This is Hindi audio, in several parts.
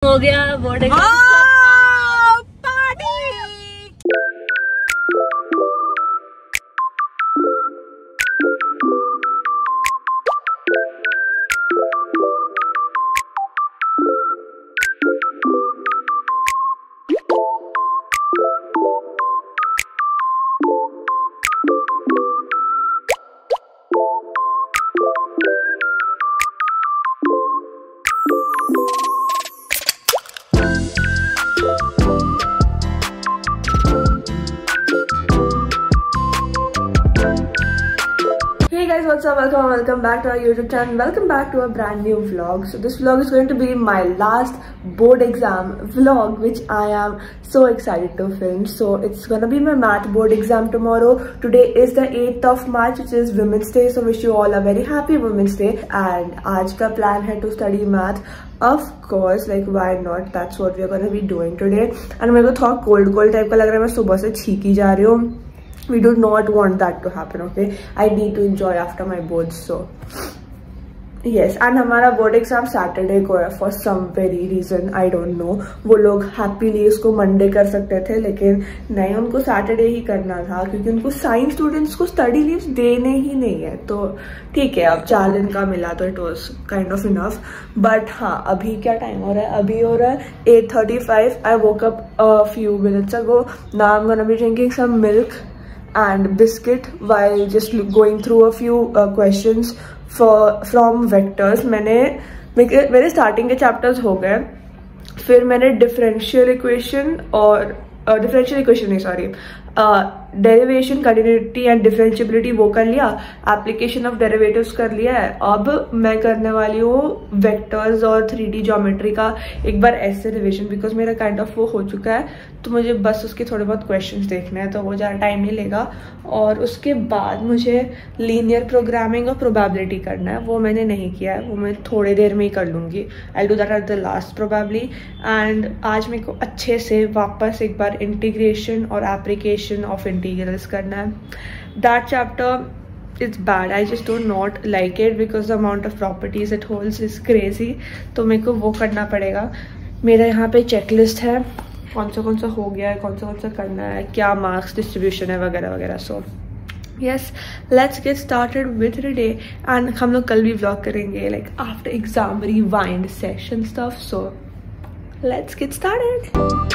हो गया board exam What's up, welcome back to our YouTube channel. Welcome back to a brand new vlog. So this vlog is going to be my last board exam vlog, which I am so excited to film. So it's gonna be my math board exam tomorrow. Today is the 8th of March, which is Women's Day. So wish you all a very happy Women's Day. And आज का plan है to study math. Of course, like why not? That's what we are gonna be doing today. And मेरे को थोड़ा cold type का लग रहा है. मैं सुबह से छींकी जा रही हूँ. We do not want that to happen, okay? I need to enjoy after my boards, so yes. And हमारा board exam Saturday को है for some very reason, I don't know. वो लोग happily इसको Monday कर सकते थे, लेकिन नहीं, उनको Saturday ही करना था क्योंकि उनको science students को study leaves देने ही नहीं है. तो ठीक है, अब 4 दिन का मिला तो it was kind of enough. But हाँ, अभी क्या टाइम हो रहा है? अभी हो रहा है 8:35. I woke up a few minutes ago. Now I'm gonna be drinking some milk and biscuit while just going through a few questions from vectors. मेरे स्टार्टिंग के चैप्टर्स हो गए, फिर मैंने differential equation derivation, continuity and differentiability वो कर लिया, एप्लीकेशन ऑफ डेरिवेटिव्स कर लिया है. अब मैं करने वाली हूँ वेक्टर्स और 3D ज्योमेट्री का एक बार ऐसे रिविजन, बिकॉज मेरा काइंड ऑफ वो हो चुका है. तो मुझे बस उसके थोड़े बहुत क्वेश्चंस देखने हैं, तो वो ज़्यादा टाइम नहीं लेगा. और उसके बाद मुझे लीनियर प्रोग्रामिंग और प्रोबेबिलिटी करना है, वो मैंने नहीं किया है, वो मैं थोड़ी देर में ही कर लूँगी. I do that at the last probably. And आज मेरे को अच्छे से वापस एक बार इंटीग्रेशन और एप्लीकेशन ऑफ इंटीग्रल्स करना है. That chapter it's bad, I just do not like it because the amount of properties it holds is crazy. तो मेरे को वो करना पड़ेगा. मेरा यहाँ पे चेकलिस्ट है, कौन सा हो गया है, कौन सा करना है, क्या मार्क्स डिस्ट्रीब्यूशन है वगैरह वगैरह. So yes, let's get started with the day. And हम लोग कल भी व्लॉग करेंगे like after exam rewind session stuff. So let's get started.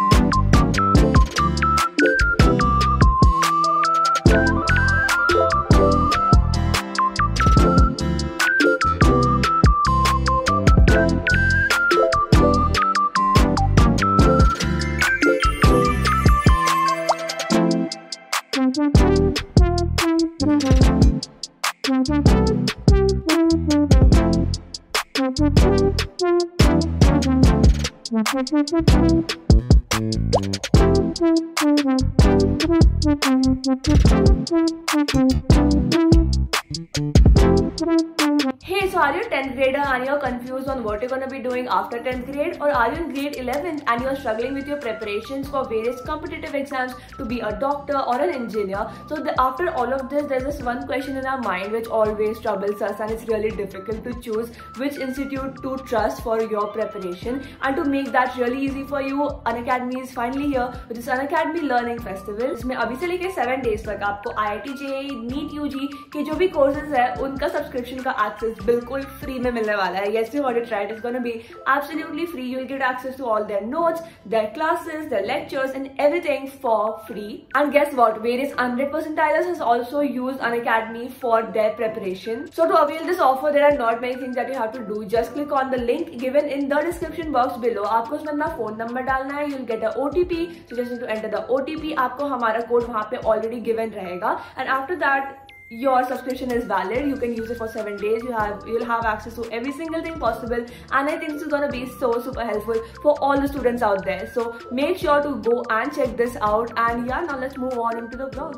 Hey, so are you 10th grader and you're confused on what you're going to be doing after 10th grade, or are you in grade 11th and you're struggling with your preparations for various competitive exams to be a doctor or an engineer? So after all of this, there's this one question in our mind which always troubles us, and it's really difficult to choose which institute to trust for your preparation. And to make that really easy for you, Unacademy is finally here with this Unacademy Learning Festival. इसमें अभी से लेके 7 days तक आपको IIT JEE NEET UG के जो भी कोर्सेज है उनका सब्सक्रिप्शन का एक्सेस बिल्कुल फ्री में मिलने वाला है. Yes, you heard it right. It's gonna be absolutely free. You'll get access to all their notes, their classes, their lectures, and everything for free. And guess what? Various 100%ers has also used Unacademy for their preparation. So to avail this offer, there are not many things that you have to do. Just click on the link given in the description box below. आपको उसमें अपना फोन नंबर डालना है. You'll get a OTP. So just need to enter the OTP. आपको हमारा कोड वहाँ पे already given रहेगा. And after that, your subscription is valid. You can use it for 7 days. You'll have access to every single thing possible, and I think this is gonna be so super helpful for all the students out there. So make sure to go and check this out. And yeah, now let's move on into the vlog.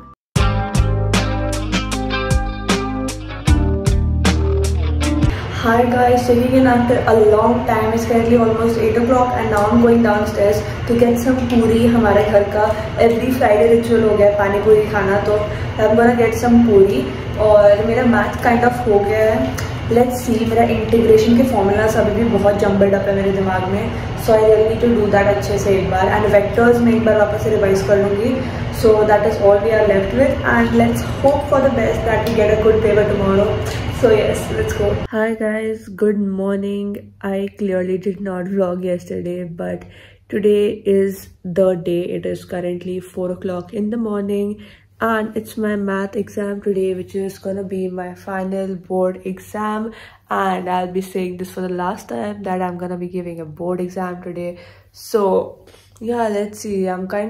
Hi guys, checking in after a long time. It's currently almost 8 o'clock and now I'm going downstairs to get some puri. हमारे घर का every Friday ritual हो गया है पानी पूरी खाना, तो I'm gonna get some puri. और मेरा मैथ काइंड ऑफ हो गया है. Let's see. मेरा इंटीग्रेशन के फॉर्मूलाज अभी भी बहुत जम्बल्ड अप है मेरे दिमाग में, so I really need to do that अच्छे से एक बार, एंड वेक्टर्स में एक बार वापस से रिवाइज कर लूँगी. So that is all we are left with, and let's hope for the best that we get a good paper tomorrow. So yes, let's go. Hi guys, good morning. I clearly did not vlog yesterday, but today is the day. It is currently 4 o'clock in the morning and it's my math exam today, which is gonna be my final board exam, and I'll be saying this for the last time that I'm gonna be giving a board exam today. So yeah, let's see.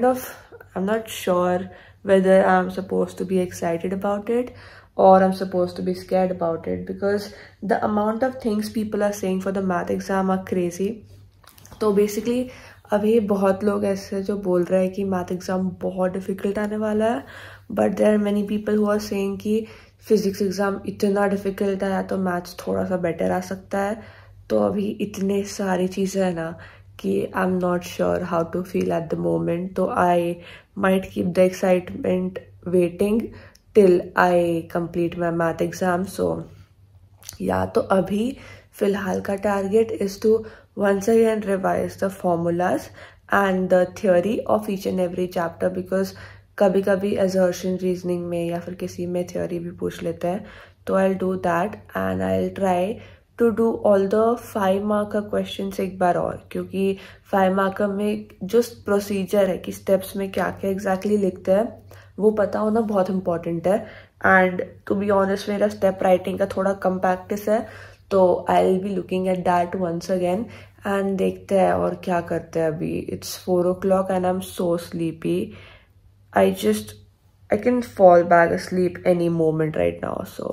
I'm not sure whether I'm supposed to be excited about it or I'm supposed to be scared about it, because the amount of things people are saying for the math exam are crazy. तो basically अभी बहुत लोग ऐसे जो बोल रहे हैं कि math exam बहुत difficult आने वाला है, but there are many people who are saying कि physics exam इतना difficult है तो maths थोड़ा सा better आ सकता है. तो अभी इतने सारी चीज़ें हैं ना कि I'm not sure how to feel at the moment. तो I might keep the excitement waiting till I complete my math exam. So yeah, तो अभी फिलहाल का target is to once again revise the formulas and the theory of each and every chapter, because कभी कभी assertion reasoning में या फिर किसी में theory भी पूछ लेते हैं. तो I'll do that and I'll try to do all the 5 marker questions एक बार और, क्योंकि 5 marker में जो procedure है कि steps में क्या क्या exactly लिखते हैं वो पता होना बहुत important है. एंड टू बी ऑनेस्ट मेरा स्टेप राइटिंग का थोड़ा कम प्रैक्टिस है, तो I will be looking at that once again and देखते हैं और क्या करते हैं. अभी it's 4 o'clock and I am so sleepy. I can fall back asleep any moment right now. So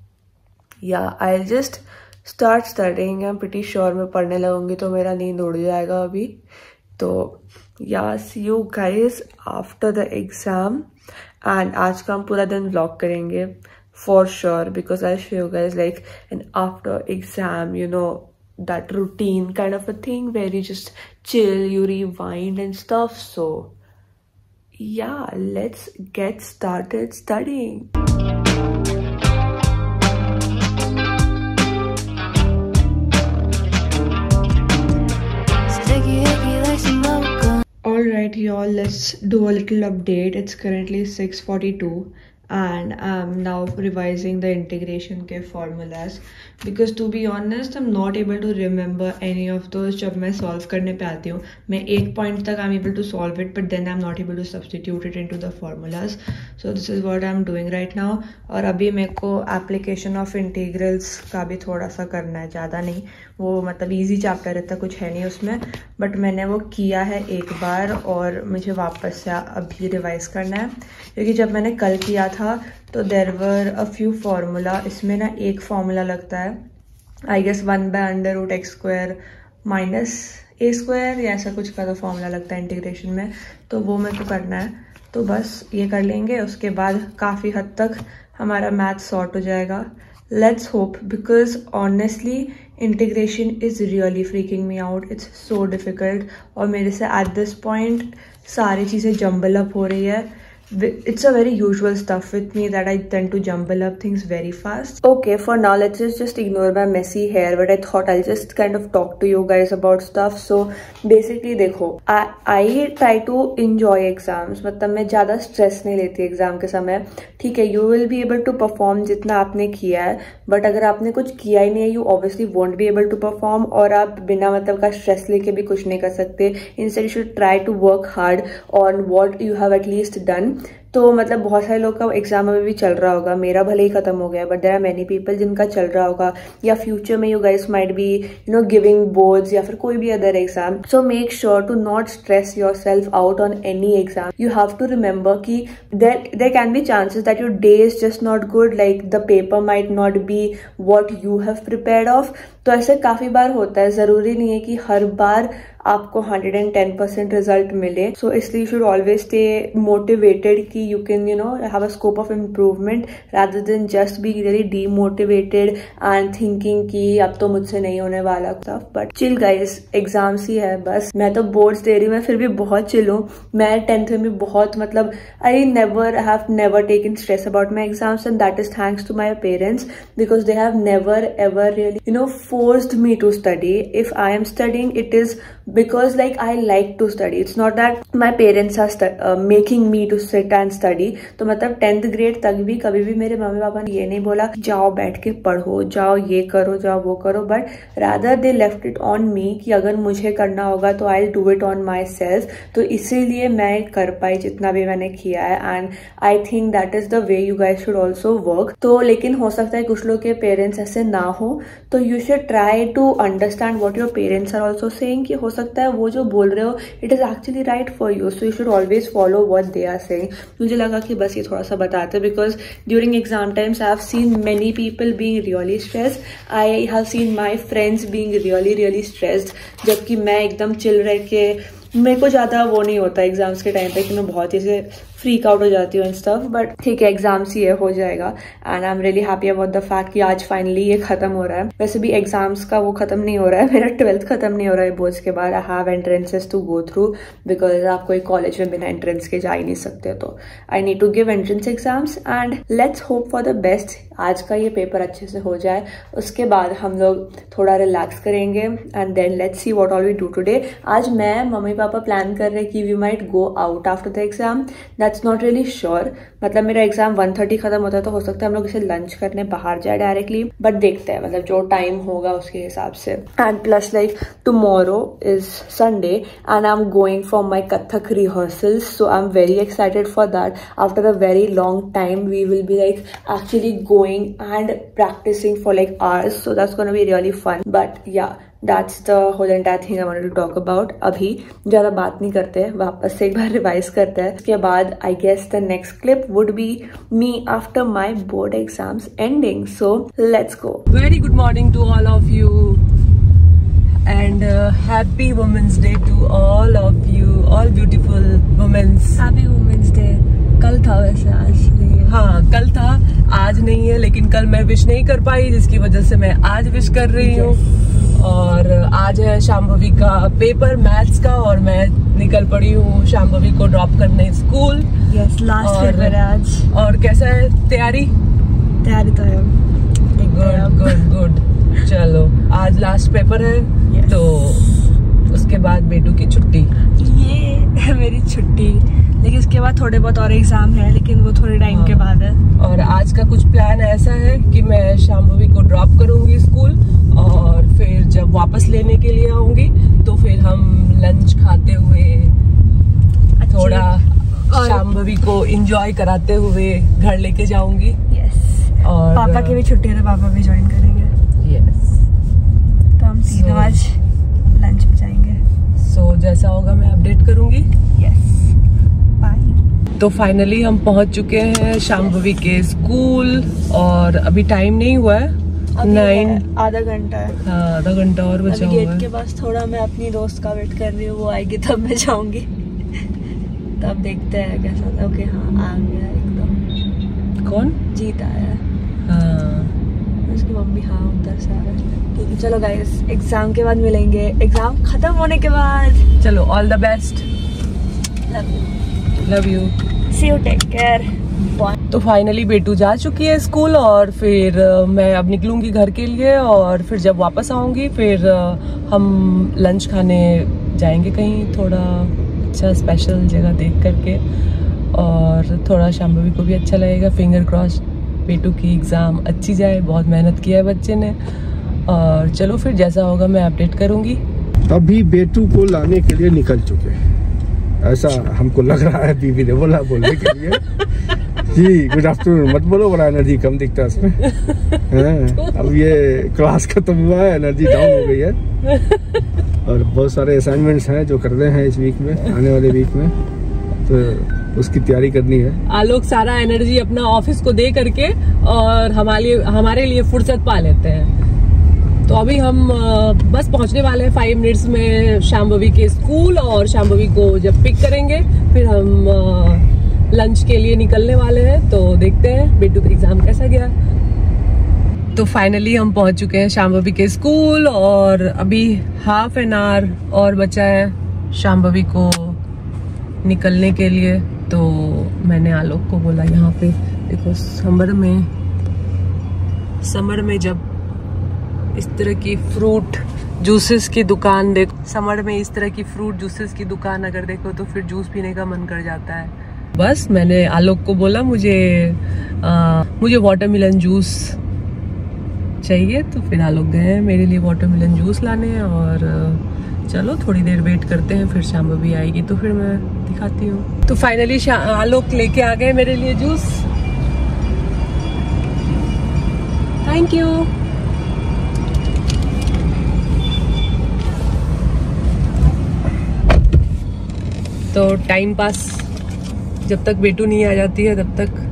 yeah, I'll just start studying. I'm pretty sure मैं पढ़ने लगूंगी तो मेरा नींद उड़ जाएगा अभी. तो yeah, see you guys after the exam. And आज का हम पूरा दिन vlog करेंगे for sure, because I'll show you guys like an after exam, you know, that routine kind of a thing where you just chill, you rewind and stuff. So yeah, let's get started studying. Alright y'all, let's do a little update. It's currently 6:42 and I'm now revising the integration के formulas, because to be honest I'm not able to remember any of those. जब मैं solve करने पे आती हूँ मैं एक point तक I'm able to solve it, but then I'm not able to substitute it into the formulas. So this is what I'm doing right now. और अभी मेरे को application of integrals का भी थोड़ा सा करना है, ज़्यादा नहीं. वो मतलब easy chapter रहता, कुछ है नहीं उसमें, बट मैंने वो किया है एक बार और मुझे वापस से अभी रिवाइज करना है, क्योंकि जब मैंने कल किया था तो there were a few formula. इसमें ना एक फार्मूला लगता है I guess 1/√x² minus a² या ऐसा कुछ का तो फार्मूला लगता है इंटीग्रेशन में. तो वो मेरे को करना है, तो बस ये कर लेंगे. उसके बाद काफ़ी हद तक हमारा मैथ सॉर्ट हो जाएगा. Let's hope, because honestly integration is really freaking me out. It's so difficult और मेरे से at this point सारी चीज़ें jumble up हो रही है. It's a very usual stuff with me that I tend to jumble up things very fast. Okay, for now let's just ignore my messy hair, but I thought I'll just kind of talk to you guys about stuff. So basically देखो, I try to enjoy exams. मतलब मैं ज़्यादा stress नहीं लेती exam के समय. ठीक है, you will be able to perform जितना आपने किया है, but अगर आपने कुछ किया ही नहीं है you obviously won't be able to perform, और आप बिना मतलब का stress लेके भी कुछ नहीं कर सकते. Instead you should try to work hard on what you have at least done. तो मतलब बहुत सारे लोग का एग्जाम अभी भी चल रहा होगा, मेरा भले ही खत्म हो गया, but there are many people जिनका चल रहा होगा, या फ्यूचर में you guys might be you know giving boards या फिर कोई भी other exam. So make sure to not stress yourself out on any exam. You have to remember कि there can be chances that your day is just not good, like the paper might not be what you have prepared of. तो ऐसे काफ़ी बार होता है, ज़रूरी नहीं है कि हर बार आपको 110% रिजल्ट मिले. सो इसलिए you should always stay motivated कि you can have a scope of improvement rather than just be really demotivated and thinking कि अब तो मुझसे नहीं होने वाला stuff. But chill guys, exams ही है बस. मैं तो बोर्ड्स दे रही हूँ, मैं फिर भी बहुत चिल हूँ. मैं 10th में बहुत मतलब I have never taken stress about my exams, and that is thanks to my parents because they have never ever really forced me to study. If I am studying, it is because like I like to study. It's not that my parents are making me to sit and study. तो मतलब 10th grade तक भी कभी भी मेरे मम्मी पापा ने ये नहीं बोला जाओ बैठ के पढ़ो, जाओ ये करो, जाओ वो करो, but rather they left it on me कि अगर मुझे करना होगा तो I'll do it on myself. तो इसीलिए मैं कर पाई जितना भी मैंने किया है, and I think that is the way you guys should also work. तो लेकिन हो सकता है कुछ लोग के पेरेंट्स ऐसे ना हो, तो you should try to understand what your parents are also saying कि हो सकता है वो जो बोल रहे हो it is actually right for you, so you should always follow what they are saying. मुझे लगा कि बस ये थोड़ा सा बताते because during exam times I have seen many people being really stressed. I have seen my friends being really stressed, जबकि मैं एकदम चिल रह के मेरे को ज़्यादा वो नहीं होता एग्जाम्स के टाइम पे कि मैं बहुत ही से फ्रीक आउट हो जाती हूँ एंड स्टफ. बट ठीक है, एग्जाम्स ही है, हो जाएगा. And I am really happy about the fact कि आज फाइनली ये खत्म हो रहा है. वैसे भी एग्जाम्स का वो खत्म नहीं हो रहा है, मेरा 12th खत्म नहीं हो रहा है बोर्ड्स के बाद. I have entrances to go through because आप कोई कॉलेज में बिना एंट्रेंस के जा ही नहीं सकते. तो I need to give entrance exams and let's hope for the best. आज का ये पेपर अच्छे से हो जाए, उसके बाद हम लोग थोड़ा रिलैक्स करेंगे and then let's see what all we do today. आज मैं मम्मी पापा प्लान कर रहे हैं कि we might go out after the exam. That's not really sure. मतलब मेरा एग्जाम 1:30 खत्म होता है, तो हो सकता है हम लोग इसे लंच करने बाहर जाए डायरेक्टली, बट देखते हैं मतलब जो टाइम होगा उसके हिसाब से. And plus like tomorrow is Sunday and I am going for my Kathak rehearsals, so I am very excited for that. After a very long time we will be like actually going and practicing for like hours, so that's gonna be really fun. But yeah, that's the whole entire thing I wanted to talk about. अभी ज़्यादा बात नहीं करते, वापस से एक बार रिवाइज करते हैं. उसके बाद I guess the next clip would be me after my board exams ending. So let's go. Very good morning to all of you and happy Women's Day to all of you, all beautiful women. Happy Women's Day. कल था वैसे, आज नहीं है. हाँ कल था, आज नहीं है, लेकिन कल मैं विश नहीं कर पाई जिसकी वजह से मैं आज विश कर रही हूँ. और आज है शाम्भवी का पेपर मैथ्स का और मैं निकल पड़ी हूँ शाम्भवी को ड्रॉप करने स्कूल. यस, लास्ट पेपर है आज. और कैसा है तैयारी तो है. गुड. चलो आज लास्ट पेपर है. yes. तो उसके बाद बेटू की छुट्टी. ये है मेरी छुट्टी, लेकिन उसके बाद थोड़े बहुत और एग्जाम है, लेकिन वो थोड़े टाइम के बाद है. और आज का कुछ प्लान ऐसा है कि मैं शाम्भवी को ड्रॉप करूंगी स्कूल और फिर जब वापस लेने के लिए आऊंगी तो फिर हम लंच खाते हुए थोड़ा शाम्भवी को एंजॉय कराते हुए घर लेके जाऊंगी. यस. और पापा की भी छुट्टी है तो पापा भी ज्वाइन करेंगे. यस. तो हम तीनों आज लंच पे जाएंगे. सो जैसा होगा मैं अपडेट करूंगी. यस. बाय. तो फाइनली हम पहुंच चुके हैं शाम्भवी के स्कूल और अभी टाइम नहीं हुआ है. 9 आधा घंटा है. हाँ, आधा घंटा और बचा हुआ है. गेट के पास थोड़ा मैं अपनी दोस्त का वेट कर रही हूँ, वो आएगी तब मैं जाऊंगी. तब देखते हैं कैसा. ओके हाँ, आ गया एकदम. कौन? जीत आया. हाँ, उसकी मम्मी. हाँ, उधर से आ रहा है. ठीक है, चलो गाइस, एग्जाम के बाद मिलेंगे. एग्जाम खत्म होने के बाद. चलो, all the best. Love you. See you. Take care. तो फाइनली बेटू जा चुकी है स्कूल और फिर मैं अब निकलूंगी घर के लिए और फिर जब वापस आऊंगी फिर हम लंच खाने जाएंगे कहीं थोड़ा अच्छा स्पेशल जगह देख करके और थोड़ा शाम्भवी को भी अच्छा लगेगा. फिंगर क्रॉस बेटू की एग्ज़ाम अच्छी जाए, बहुत मेहनत किया है बच्चे ने. और चलो फिर जैसा होगा मैं अपडेट करूंगी. अभी बेटू को लाने के लिए निकल चुके हैं, ऐसा हमको लग रहा है. बीवी ने बोला बोलने के लिए जी गुड आफ्टरनून मत बोलो, बड़ा एनर्जी कम दिखता है इसमें. अब ये क्लास खत्म हुआ है, एनर्जी डाउन हो गई है और बहुत सारे असाइनमेंट्स हैं जो करने हैं इस वीक में, आने वाले वीक में, तो उसकी तैयारी करनी है. आलोक सारा एनर्जी अपना ऑफिस को दे करके और हमारे लिए फुर्सत पा लेते हैं. तो अभी हम बस पहुंचने वाले हैं 5 मिनट्स में शांभवी के स्कूल, और शांभवी को जब पिक करेंगे फिर हम लंच के लिए निकलने वाले हैं। तो देखते हैं बेटू का एग्जाम कैसा गया। तो फाइनली हम पहुंच चुके हैं शांभवी के स्कूल, और अभी हाफ एन आवर और बचा है शांभवी को निकलने के लिए। तो मैंने आलोक को बोला यहाँ पे देखो, समर में जब इस तरह की फ्रूट जूसेस की दुकान देखो, समर में इस तरह की फ्रूट जूसेस की दुकान अगर देखो तो फिर जूस पीने का मन कर जाता है। बस मैंने आलोक को बोला मुझे वाटरमेलन जूस चाहिए, तो फिर आलोक गए मेरे लिए वाटरमेलन जूस लाने। और चलो थोड़ी देर वेट करते हैं, फिर शांभवी आएगी तो फिर मैं दिखाती हूँ। तो फाइनली आलोक लेके आ गए मेरे लिए जूस। Thank you. तो टाइम पास जब तक बेटू नहीं आ जाती है तब तक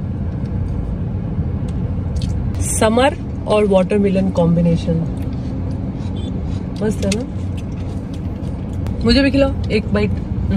समर और वाटरमेलन कॉम्बिनेशन मस्त है ना। मुझे भी खिलाओ एक बाइट।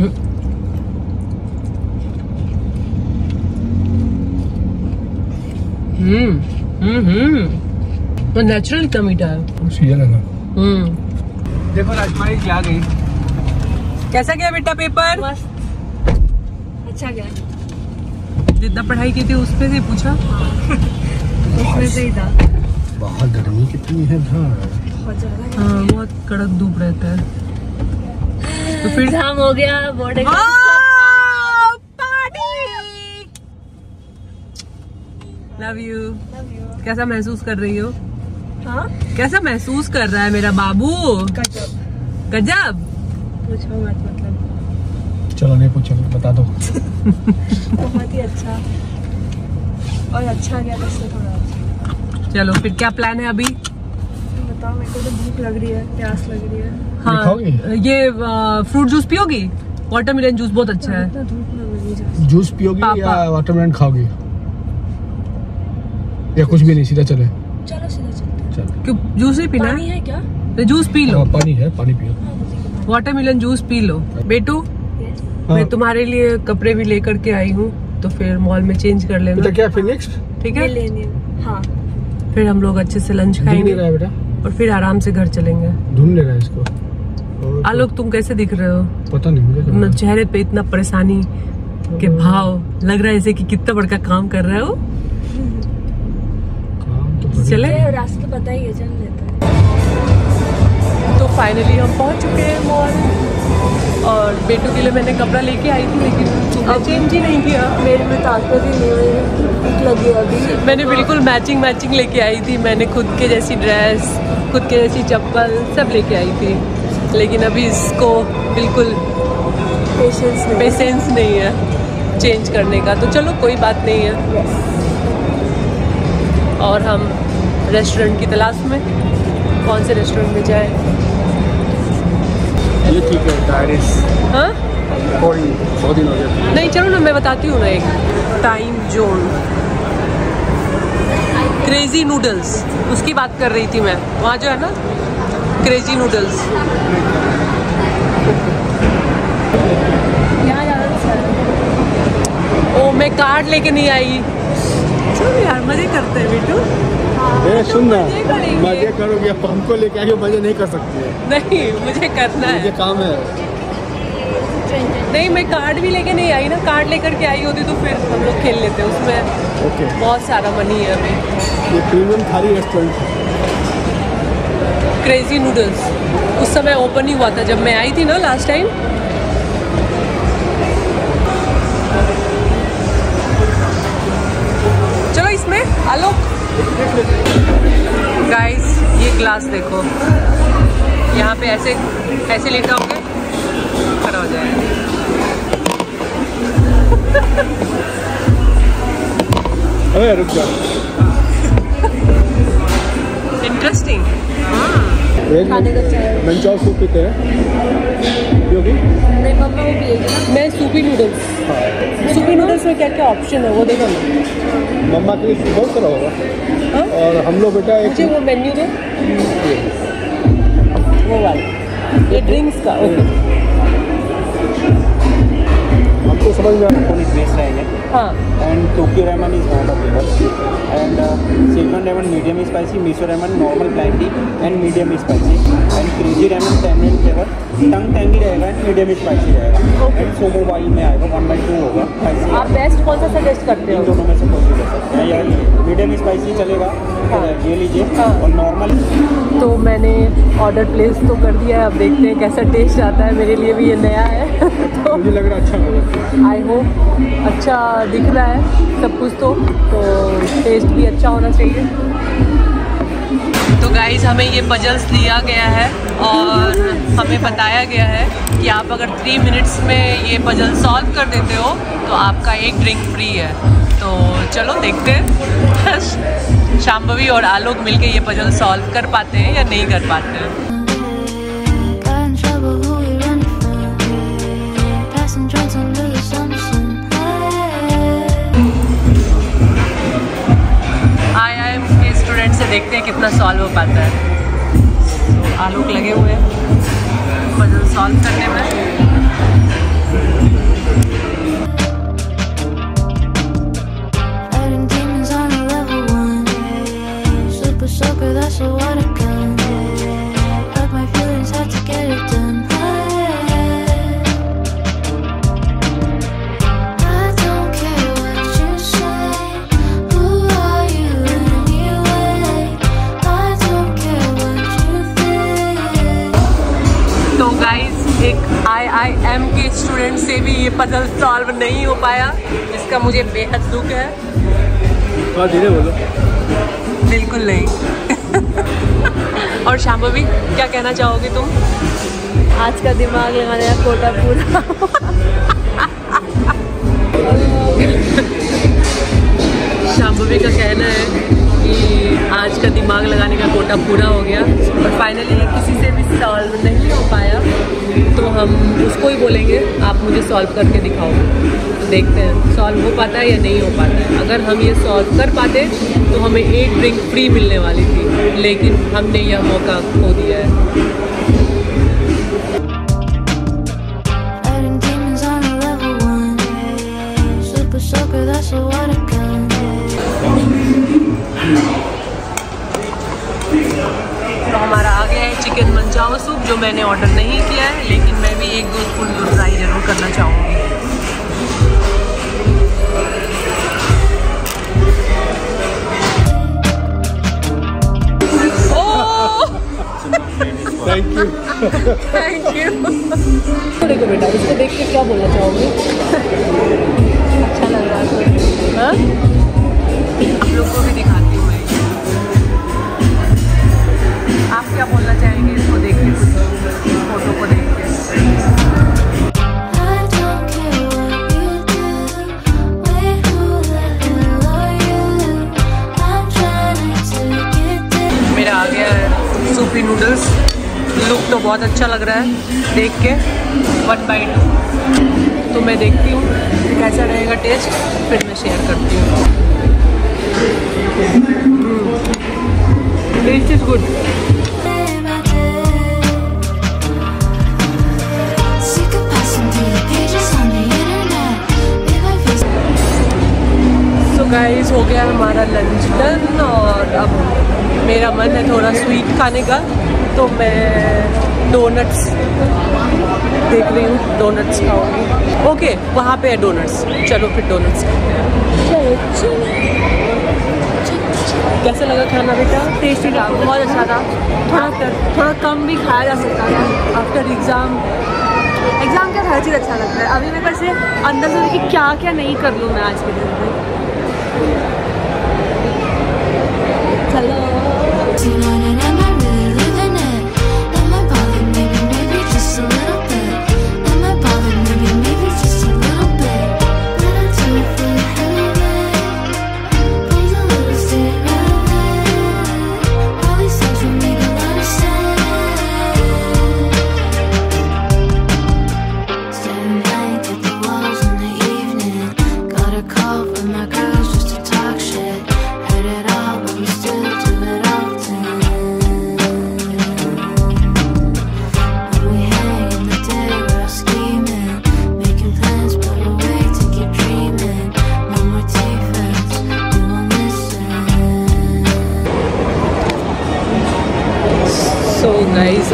तो नेचुरल इतना मीठा है, सीजन है ना। देखो राजकुमारी क्या गई। कैसा गया बेटा पेपर? मस्त, अच्छा गया। जितना पढ़ाई की थी उस पे से पूछा? उसमें से ही था। बहुत गर्मी कितनी है बहुत ज्यादा। हाँ बहुत कड़क धूप रहता है। तो फिर एग्जाम हो गया, बोर्ड लव यू। कैसा महसूस कर रही हो? हाँ कैसा महसूस कर रहा है मेरा बाबू? गजब। पूछो मत, मतलब चलो नहीं पूछो, बता दो। बहुत ही अच्छा, और अच्छा गया इससे थोड़ा अच्छा। चलो फिर क्या प्लान है अभी? बताओ, मेरे को तो भूख लग रही है, प्यास लग रही है। हाँ ये फ्रूट जूस पियोगी? वाटरमेलन जूस बहुत अच्छा है। इतना धूप लग रही है। जूस पियोगी या वाटरमेलन खाओगी या कुछ भी नहीं, सीधा चले? चलो सीधा चलते हैं। क्यों जूस ही पीना? पानी है क्या? तो जूस पी लो। पानी है, पानी पियो। वाटरमेलन जूस पी लो। बेटू मैं तुम्हारे लिए कपड़े भी लेकर के आई हूँ, तो फिर मॉल में चेंज कर लेना। बेटा क्या फिर नेक्स्ट? ठीक है, हाँ फिर हम लोग अच्छे से लंच खाएंगे बेटा, और फिर आराम से घर चलेंगे। ढूंढ ले रहा है इसको। आलोक तुम कैसे दिख रहे हो? पता नहीं मुझे। चेहरे पे इतना परेशानी के भाव, लग रहा है जैसे कि कितना बड़का काम कर रहे हो। चले रास्ते पता ही है, चल लेते हैं। तो फाइनली हम पहुंच चुके हैं मॉल, और बेटू के लिए मैंने कपड़ा लेके आई थी लेकिन तुमने चेंज ही नहीं किया। मेरे में ताकत ही नहीं हुई, लगी अभी। मैंने बिल्कुल मैचिंग लेके आई थी। मैंने खुद के जैसी ड्रेस, खुद के जैसी चप्पल सब लेके आई थी, लेकिन अभी इसको बिल्कुल पेशेंस नहीं है चेंज करने का। तो चलो कोई बात नहीं है। और हम रेस्टोरेंट की तलाश में, कौन से रेस्टोरेंट में जाए? ये ठीक है डायरिस। हाँ बहुत दिन हो गया। नहीं चलो ना, मैं बताती हूँ ना एक टाइम जोन। क्रेजी नूडल्स, उसकी बात कर रही थी मैं। वहाँ जो है ना क्रेजी नूडल्स। यहाँ ओ मैं कार्ड लेके नहीं आई। चलो यार मजे करते हैं बेटू। सुन ना, मजे करोगे, हमको लेके आगे मजे नहीं कर सकते। नहीं मुझे करना है, मुझे काम है। नहीं मैं कार्ड भी लेके नहीं आई ना, कार्ड लेकर के आई होती तो फिर हम लोग खेल लेते। उसमें ओके बहुत सारा मनी है अभी। ये प्रीमियम थाली रेस्टोरेंट क्रेजी नूडल्स उस समय ओपन ही हुआ था जब मैं आई थी ना लास्ट टाइम। चलो इसमें आलोक। गाइस ये ग्लास देखो, यहाँ पे ऐसे ऐसे लेटा होगे, खड़ा हो जाएगा। अरे रुक जा। इंटरेस्टिंग। खाने का चाय। मंचाओ सूप पीते हैं क्योंकि नहीं मम्मा वो पिएगी ना। मैं सूपी नूडल्स, सूपी नूडल्स में क्या क्या ऑप्शन है वो देखो ना। मम्मा के लिए बहुत तरह होगा। हाँ? और हम लोग बेटा एक मुझे वो मेन्यू दो। वो वाला ये ड्रिंक्स का। हमको समझ में आया। कोलिक बेस रहेंगे। हाँ and Tokyo ramen is one of the flavour and सिल्वन ramen medium spicy, miso ramen normal प्लाइंटी and medium spicy and crazy ramen tamarind flavour टंग टैंगी रहेगा एंड मीडियम स्पाइसी रहेगा एंड सोमो वाई में आएगा 1/2 होगा स्पाइसी। आप बेस्ट कौन सा सजेस्ट करते इन हो? दोनों में से कोई भी ले सकते हैं, या मीडियम स्पाइसी चलेगा ये लीजिए और नॉर्मल। तो मैंने ऑर्डर प्लेस तो कर दिया है, अब देखते हैं कैसा टेस्ट आता है। मेरे लिए भी ये नया है तो मुझे लग रहा है अच्छा होगा। आई होप अच्छा दिख रहा है सब कुछ, तो टेस्ट भी अच्छा होना चाहिए। तो गाइस हमें ये पजल्स दिया गया है और हमें बताया गया है कि आप अगर 3 मिनट्स में ये पजल सॉल्व कर देते हो तो आपका एक ड्रिंक फ्री है। तो चलो देखते हैं शांभवी और आलोक मिलके ये पजल सॉल्व कर पाते हैं या नहीं कर पाते हैं। IIM के स्टूडेंट से देखते हैं कितना सॉल्व हो पाता है। आलोक लगे हुए हैं पजल सॉल्व करने में। IIM के स्टूडेंट से भी ये पजल सॉल्व नहीं हो पाया, इसका मुझे बेहद दुख है। हाँ धीरे बोलो। बिल्कुल नहीं। और शांभवी क्या कहना चाहोगे तुम? आज का दिमाग लगाने का कोटा पूरा। शांभवी का कहना है कि आज का दिमाग लगाने का कोटा पूरा हो गया और फाइनली किसी से भी सॉल्व नहीं हो पाया, तो हम उसको ही बोलेंगे आप मुझे सॉल्व करके दिखाओ। तो देखते हैं सॉल्व हो पाता है या नहीं हो पाता है। अगर हम ये सॉल्व कर पाते तो हमें एक ड्रिंक फ्री मिलने वाली थी, लेकिन हमने यह मौका खो दिया है। तो हमारा आ गया है चिकन मंचाओ सूप, जो मैंने ऑर्डर नहीं किया है, लेकिन मैं भी 1-2 स्पून ट्राई जरूर करना चाहूँगी। Thank you. Thank you. देखो बेटा, इसको देख के क्या बोलना चाहोगे? अच्छा लग रहा है। हाँ, आप लोग को भी दिखाती हूँ मैं। आप क्या बोलना चाहेंगे इसको देख के, फोटो को देख के? मेरा आ गया है सूपी नूडल्स। लुक तो बहुत अच्छा लग रहा है देख के। 1/2 तो मैं देखती हूँ कैसा रहेगा टेस्ट, फिर मैं शेयर करती हूँ। Taste is good. So guys हो गया हमारा लंच डन और अब मेरा मन है थोड़ा स्वीट खाने का, तो मैं डोनट्स देख रही हूँ, डोनट्स खाऊंगी। ओके वहाँ पे है डोनट्स, चलो फिर डोनट्स खाते हैं। कैसा लगा खाना बेटा? टेस्टी था, बहुत अच्छा था। थोड़ा कम भी खाया जा सकता था। आफ्टर एग्ज़ाम का हर चीज़ अच्छा लगता है। अभी मेरे पास अंदर से कि क्या क्या नहीं कर लूँ मैं आज के दिन में। चलो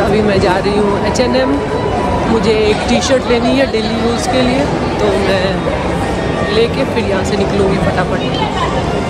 अभी मैं जा रही हूँ H&M। मुझे एक टी शर्ट लेनी है डेली यूज़ के लिए, तो मैं लेके फिर यहाँ से निकलूँगी फटाफट।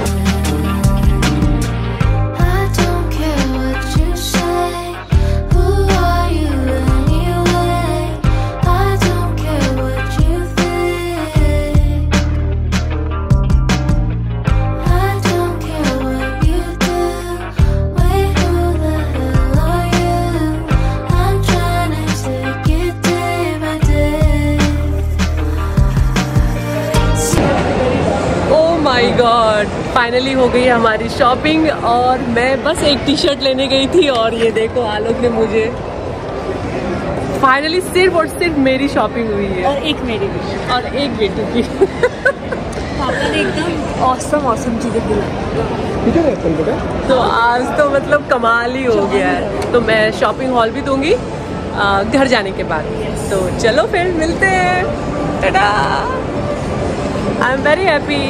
गॉड, फाइनली हो गई हमारी शॉपिंग और मैं बस एक टी शर्ट लेने गई थी और ये देखो आलोक ने मुझे फाइनली सिर्फ और सिर्फ मेरी शॉपिंग हुई है और एक मेरी भी और एक बेटी की। पापा ने एकदम ऑसम चीज़ें दिलाई। तो आज तो मतलब कमाल ही हो गया है। तो मैं शॉपिंग हॉल भी दूंगी घर जाने के बाद। तो चलो फिर मिलते हैं, टाटा। I am very happy.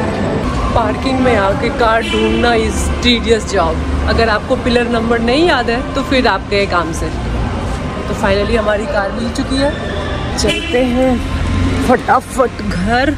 Parking में आके कार ढूंढना इज टीडियस जॉब। अगर आपको पिलर नंबर नहीं याद है तो फिर आप गए काम से। तो फाइनली हमारी कार मिल चुकी है, चलते हैं फटाफट घर।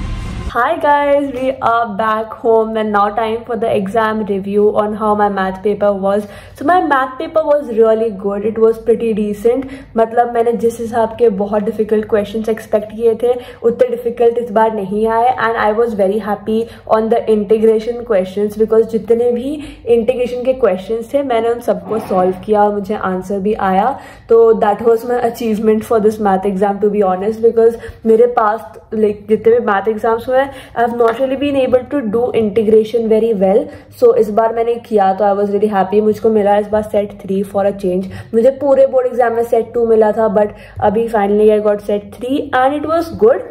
Hi guys, we are back home and now time for the exam review on how my math paper was. So my math paper was really good. It was pretty decent. मतलब मैंने जिस हिसाब के बहुत difficult questions expect किए थे उतने difficult इस बार नहीं आए and I was very happy on the integration questions because जितने भी integration के questions थे मैंने उन सबको solve किया और मुझे answer भी आया। तो that was my achievement for this math exam to be honest because मेरे पास like जितने भी math exams हुए I have not really been able to do integration very well. So इस बार मैंने किया तो I was really happy. मुझको मिला इस बार set 3 for a change. मुझे पूरे बोर्ड एग्जाम में set 2 मिला था but अभी finally I got set 3 and it was good.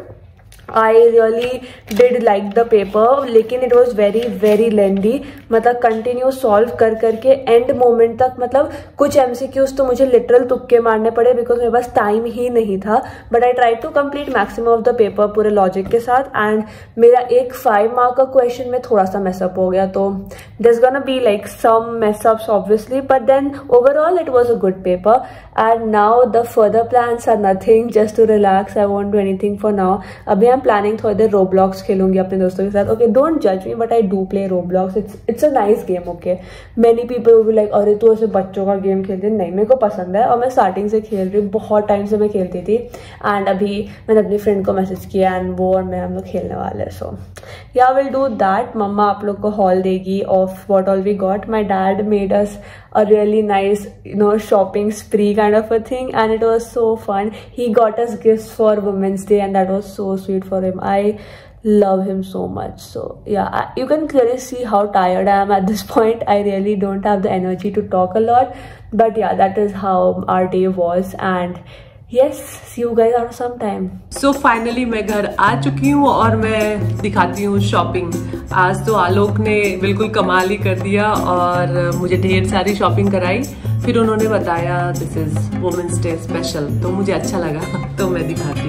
I really did like the paper, लेकिन it was very lengthy. मतलब कंटिन्यू सॉल्व कर करके एंड मोमेंट तक मतलब कुछ MCQs तो मुझे लिटरल तुक्के मारने पड़े बिकॉज मेरे पास टाइम ही नहीं था। But I try to complete maximum of the paper पूरे लॉजिक के साथ एंड मेरा एक 5 मार्क का क्वेश्चन में थोड़ा सा मेसअप हो गया। तो there's gonna be like some mess ups obviously, but then overall it was a good paper. And now the further plans are nothing, just to relax. I won't do anything for now. अभी I'm planning थोड़ी देर Roblox खेलूंगी अपने दोस्तों के साथ। Okay, don't judge me, but I do play Roblox. It's a nice game. Okay, many people will be like, अरे तू ऐसे बच्चों का गेम खेलती है। नहीं, मेरे को पसंद है और मैं स्टार्टिंग से खेल रही हूँ, बहुत टाइम से मैं खेलती थी। एंड अभी मैंने अपनी फ्रेंड को मैसेज किया एंड वो और मैं हम लोग खेलने वाले हैं। सो या विल डू दैट। मम्मा आप लोग को हॉल देगी of what all we got. My dad made us a really nice shopping spree kind of a thing and it was so fun. He got us gifts for Women's Day and that was so sweet for him. I love him so much. So yeah, you can clearly see how tired I am at this point. I really don't have the energy to talk a lot, but yeah, that is how our day was and yes, see you guys after some time. So finally मैं घर आ चुकी हूँ और मैं दिखाती हूँ शॉपिंग। आज तो आलोक ने बिल्कुल कमाल ही कर दिया और मुझे ढेर सारी शॉपिंग कराई। फिर उन्होंने बताया this is women's day special, तो मुझे अच्छा लगा तो मैं दिखाती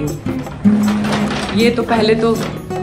हूँ। ये तो पहले तो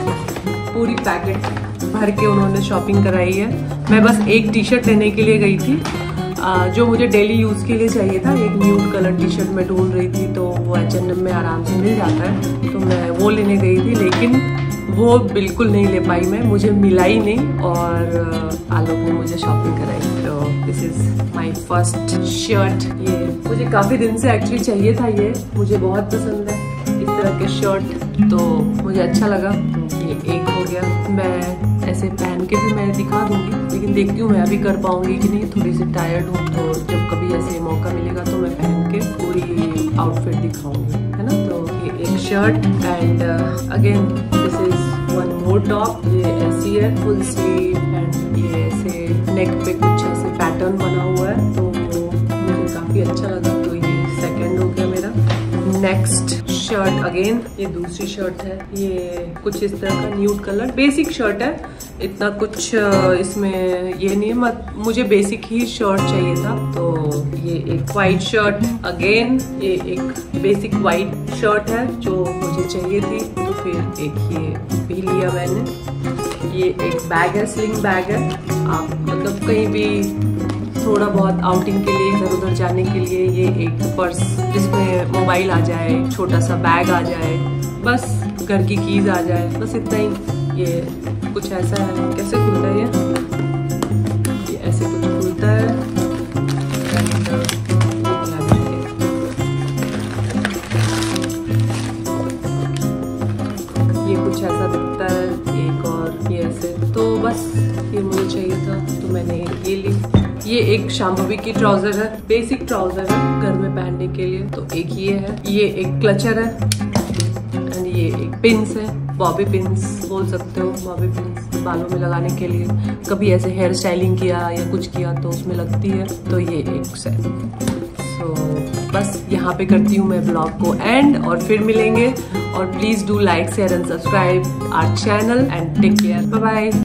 पूरी पैकेट भर के उन्होंने शॉपिंग कराई है। मैं बस एक टी शर्ट लेने के लिए गई थी जो मुझे डेली यूज़ के लिए चाहिए था। एक न्यूड कलर टी शर्ट मैं ढूंढ रही थी तो वो H&M में आराम से मिल जाता है, तो मैं वो लेने गई थी लेकिन वो बिल्कुल नहीं ले पाई मैं, मुझे मिला ही नहीं और आलोक ने मुझे शॉपिंग कराई। तो this is my first shirt. ये मुझे काफ़ी दिन से एक्चुअली चाहिए था, ये मुझे बहुत पसंद है इस तरह के शर्ट, तो मुझे अच्छा लगा। ये एक हो गया, मैं ऐसे पहन के भी मैं दिखा दूंगी लेकिन देखती हूँ मैं अभी कर पाऊंगी कि नहीं, थोड़ी सी टायर्ड हूँ। तो जब कभी ऐसे मौका मिलेगा तो मैं पहन के पूरी आउटफिट दिखाऊंगी, है ना। तो ये एक shirt and again this is one more top. ये ऐसी है फुल स्लीव एंड ये ऐसे नेक पे कुछ ऐसे पैटर्न बना हुआ है तो मुझे काफ़ी अच्छा लगा। तो ये सेकेंड हो गया मेरा। नेक्स्ट शर्ट अगेन ये दूसरी शर्ट है, ये कुछ इस तरह का न्यूड कलर बेसिक शर्ट है, इतना कुछ इसमें ये नहीं है, मुझे बेसिक ही शर्ट चाहिए था। तो ये एक वाइट शर्ट अगेन, ये एक बेसिक वाइट शर्ट है जो मुझे चाहिए थी, तो फिर एक ये भी लिया मैंने। ये एक बैग है, स्लिंग बैग है, आप मतलब कहीं भी थोड़ा बहुत आउटिंग के लिए, इधर उधर जाने के लिए ये एक पर्स जिसमें मोबाइल आ जाए, छोटा सा बैग आ जाए, बस घर की कीज आ जाए, बस इतना ही। ये कुछ ऐसा है, कैसे खुलता है ये ऐसे कुछ खुलता है। ये कुछ ऐसा दिखता है एक, और ये ऐसे। तो बस ये मुझे चाहिए था तो मैंने ये ली। ये एक शाम्भवी की ट्राउजर है, बेसिक ट्राउजर है घर में पहनने के लिए। तो एक ये है, ये एक क्लचर है, एंड ये एक पिन्स है, बॉबी पिन्स बोल सकते हो। बॉबी पिन्स बालों में लगाने के लिए, कभी ऐसे हेयर स्टाइलिंग किया या कुछ किया तो उसमें लगती है। तो ये एक सेट। तो बस यहाँ पे करती हूँ मैं ब्लॉग को एंड, और फिर मिलेंगे। और please do like, share and subscribe our channel and take care. Bye bye.